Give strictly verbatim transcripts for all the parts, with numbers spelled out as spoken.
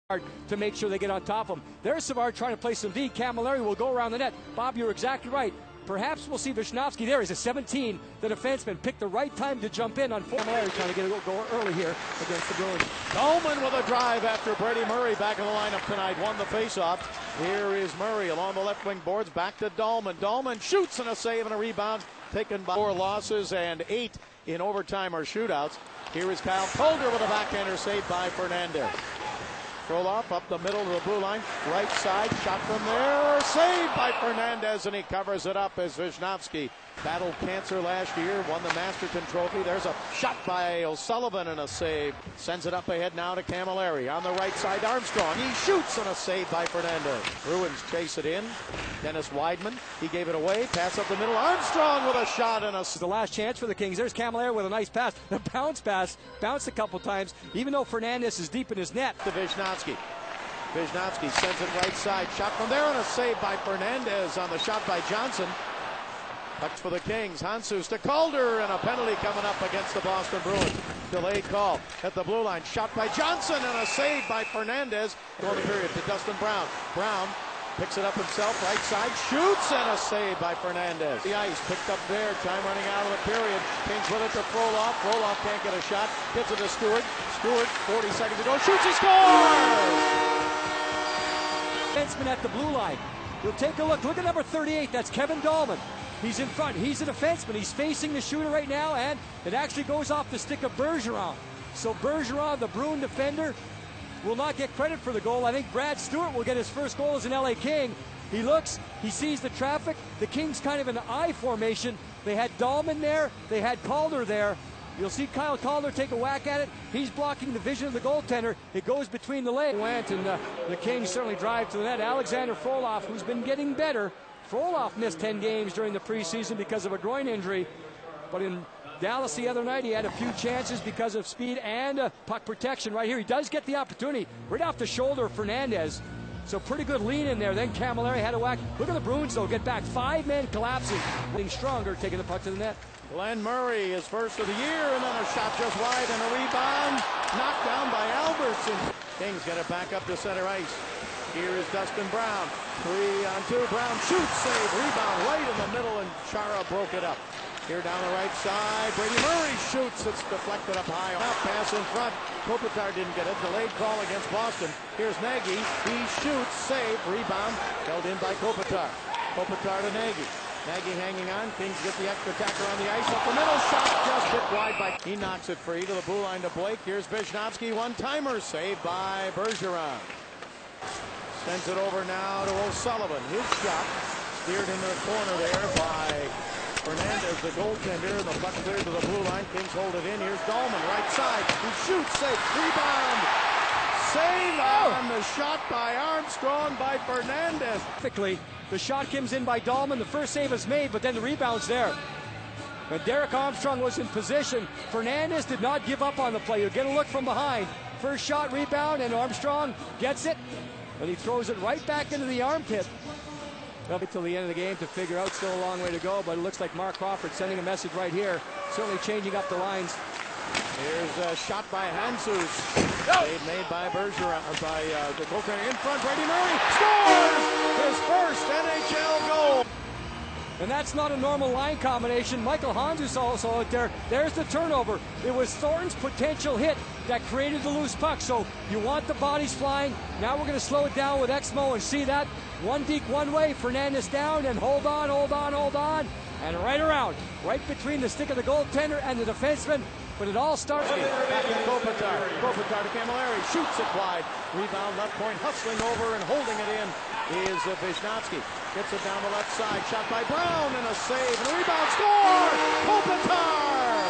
to make sure they get on top of him. There's Savard trying to play some D. Camilleri will go around the net. Bob, you're exactly right. Perhaps we'll see Wisnowski there. He's a seventeen. The defenseman picked the right time to jump in on Camilleri, trying to get a go early here against the Bruins. Dolman with a drive after Brady Murray back in the lineup tonight. Won the faceoff. Here is Murray along the left wing boards. Back to Dolman. Dolman shoots and a save and a rebound. Taken by four losses and eight in overtime or shootouts. Here is Kyle Calder with a backhander saved by Fernandez. Frolov up the middle of the blue line, right side, shot from there, saved by Fernandez, and he covers it up as Wisnowski battled cancer last year, won the Masterton Trophy. There's a shot by O'Sullivan and a save. Sends it up ahead now to Camilleri. On the right side, Armstrong. He shoots and a save by Fernandez. Bruins chase it in. Dennis Weidman, he gave it away. Pass up the middle. Armstrong with a shot and a... The last chance for the Kings. There's Camilleri with a nice pass. The bounce pass. Bounced a couple times, even though Fernandez is deep in his net. To Wisnowski. Wisnowski sends it right side. Shot from there and a save by Fernandez on the shot by Johnson. Pucks for the Kings. Hansus to Calder, and a penalty coming up against the Boston Bruins. Delayed call at the blue line. Shot by Johnson and a save by Fernandez. Going the period to Dustin Brown. Brown picks it up himself. Right side. Shoots and a save by Fernandez. The ice picked up there. Time running out of the period. Kings with it to Frolov. Frolov can't get a shot. Gets it to Stewart. Stewart, forty seconds to go. Shoots. He scores! Defenseman at the blue line. You'll take a look. Look at number thirty-eight. That's Kevin Dolman. He's in front. He's a defenseman. He's facing the shooter right now, and it actually goes off the stick of Bergeron. So Bergeron, the Bruin defender, will not get credit for the goal. I think Brad Stewart will get his first goal as an L A King. He looks, he sees the traffic. The Kings kind of in an I formation. They had Dolman there. They had Calder there. You'll see Kyle Calder take a whack at it. He's blocking the vision of the goaltender. It goes between the legs. Went, and uh, the Kings certainly drive to the net. Alexander Frolov, who's been getting better. Frolov missed ten games during the preseason because of a groin injury. But in Dallas the other night, he had a few chances because of speed and uh, puck protection. Right here, he does get the opportunity right off the shoulder of Fernandez. So pretty good lean in there. Then Camilleri had a whack. Look at the Bruins, though, get back. Five men collapsing. Getting stronger, taking the puck to the net. Glenn Murray, his first of the year, and then a shot just wide and a rebound. Knocked down by Albertson. Kings get it back up to center ice. Here is Dustin Brown. Three on two. Brown shoots, save, rebound right in the middle, and Chara broke it up. Here down the right side, Brady Murray shoots. It's deflected up high. Now pass in front. Kopitar didn't get it. Delayed call against Boston. Here's Nagy. He shoots, save, rebound. Held in by Kopitar. Kopitar to Nagy. Nagy hanging on. Kings get the extra tacker on the ice. Up the middle. Shot just hit wide by... He knocks it free to the blue line to Blake. Here's Wisnowski. One-timer saved by Bergeron. Sends it over now to O'Sullivan. His shot steered into the corner there by Fernandez, the goaltender. The puck cleared to the blue line. Kings hold it in. Here's Dolman, right side. He shoots, safe, rebound. Save on the shot by Armstrong by Fernandez. Perfectly. The shot comes in by Dolman. The first save is made, but then the rebound's there. When Derek Armstrong was in position, Fernandez did not give up on the play. You'll get a look from behind. First shot, rebound, and Armstrong gets it. And he throws it right back into the armpit. Up until the end of the game to figure out. Still a long way to go, but it looks like Mark Crawford sending a message right here. Certainly changing up the lines. Here's a shot by Hansus. Save made by Bergeron, or by uh, the goaltender in front. Brady Murray scores his first N H L goal. And that's not a normal line combination. Michael Hansus also out there. There's the turnover. It was Thornton's potential hit that created the loose puck. So you want the bodies flying. Now we're going to slow it down with Exmo and see that. One deep one way. Fernandez down and hold on, hold on, hold on. And right around. Right between the stick of the goaltender and the defenseman. But it all starts... Back to Kopitar. Kopitar to Camilleri. Shoots it wide. Rebound left point. Hustling over and holding it in is uh, Wisnowski. Gets it down the left side. Shot by Brown and a save. And a rebound. Score! Kopitar!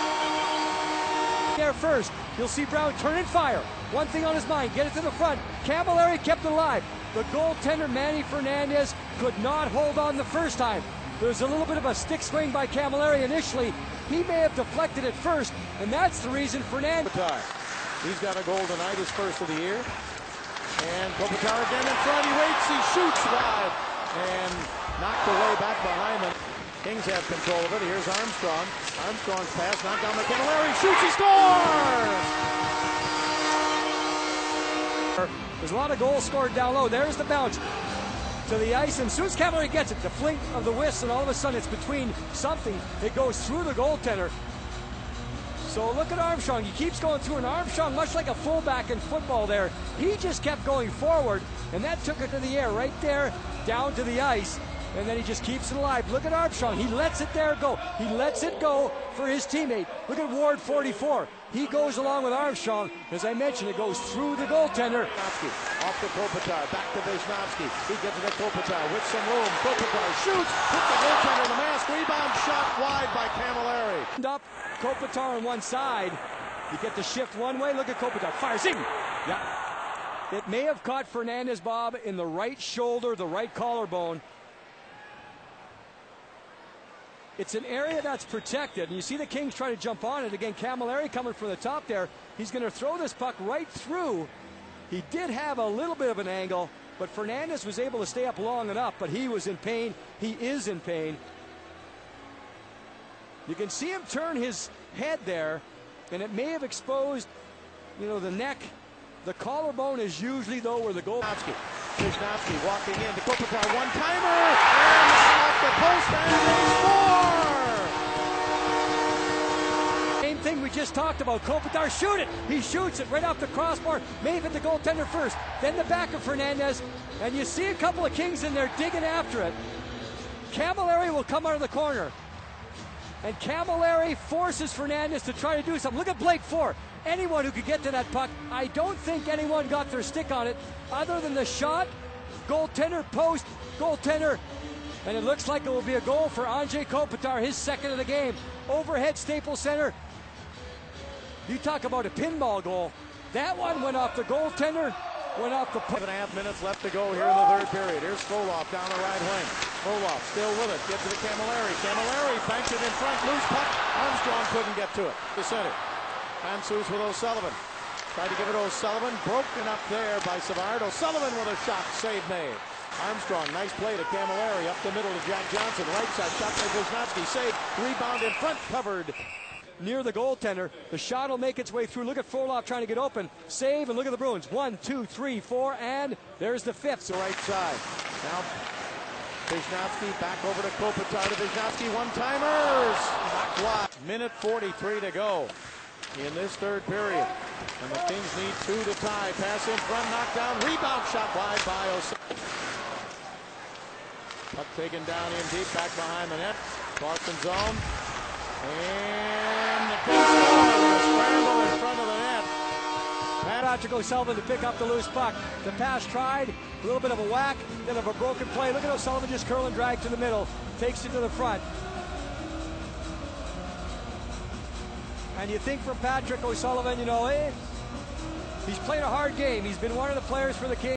There first. You'll see Brown turn and fire. One thing on his mind. Get it to the front. Camilleri kept it alive. The goaltender, Manny Fernandez, could not hold on the first time. There was a little bit of a stick swing by Camilleri initially. He may have deflected it first, and that's the reason Fernandez... He's got a goal tonight, his first of the year. And Kopitar again in front. He waits, he shoots wide, and knocked away back behind him. Kings have control of it. Here's Armstrong. Armstrong's pass, knocked down to Camilleri. Shoots, he scores! There's a lot of goals scored down low. There's the bounce to the ice, and as soon as Cavalieri gets it, the flink of the whist, and all of a sudden it's between something. It goes through the goaltender. So look at Armstrong. He keeps going through, and Armstrong, much like a fullback in football there, he just kept going forward, and that took it to the air right there, down to the ice, and then he just keeps it alive. Look at Armstrong. He lets it there go. He lets it go for his teammate. Look at Ward, forty-four. He goes along with Armstrong. As I mentioned, it goes through the goaltender. Off to Kopitar, back to Wisnowski. He gets it to Kopitar with some room. Kopitar shoots, hit the goaltender in the mask. Rebound shot wide by Camilleri. Up Kopitar on one side. You get the shift one way. Look at Kopitar. Fires in. Yeah. It may have caught Fernandez, Bob, in the right shoulder, the right collarbone. It's an area that's protected, and you see the Kings trying to jump on it. Again, Camilleri coming from the top there. He's going to throw this puck right through. He did have a little bit of an angle, but Fernandez was able to stay up long enough, but he was in pain. He is in pain. You can see him turn his head there, and it may have exposed, you know, the neck. The collarbone is usually, though, where the goal... Wisnowski walking in to Kopitar, one-timer, and off the post, and they score! Same thing we just talked about. Kopitar, shoot it! He shoots it right off the crossbar. May have hit the goaltender first, then the back of Fernandez, and you see a couple of Kings in there digging after it. Camilleri will come out of the corner, and Camilleri forces Fernandez to try to do something. Look at Blake Four. Anyone who could get to that puck, I don't think anyone got their stick on it other than the shot, goaltender, post, goaltender, and it looks like it will be a goal for Andrei Kopitar, his second of the game. Overhead Staples Center. You talk about a pinball goal. That one went off the goaltender, went off the puck. Five and a half minutes left to go here in the third period. Here's Frolov down the right wing. Frolov still with it, gets to the Camilleri. Camilleri banks it in front, loose puck. Armstrong couldn't get to it. The center. Answers with O'Sullivan. Tried to give it to O'Sullivan. Broken up there by Savard. O'Sullivan with a shot. Save made. Armstrong, nice play to Camilleri. Up the middle to Jack Johnson. Right side shot by Wisnowski. Save. Rebound in front. Covered. Near the goaltender. The shot will make its way through. Look at Frolov trying to get open. Save, and look at the Bruins. One, two, three, four, and there's the fifth. The right side. Now Wisnowski back over to Kopitar to Wisnowski. One-timers. Knocked wide. Minute forty-three to go in this third period. And the Kings need two to tie. Pass in front, knockdown, rebound shot wide by O'Sullivan. Puck taken down in deep, back behind the net. Boston zone. And the Kings score with a scramble in front of the net. Patrick O'Sullivan to pick up the loose puck. The pass tried, a little bit of a whack, then of a broken play. Look at O'Sullivan just curl and drag to the middle. Takes it to the front. And you think from Patrick O'Sullivan, you know, eh, he's played a hard game. He's been one of the players for the Kings.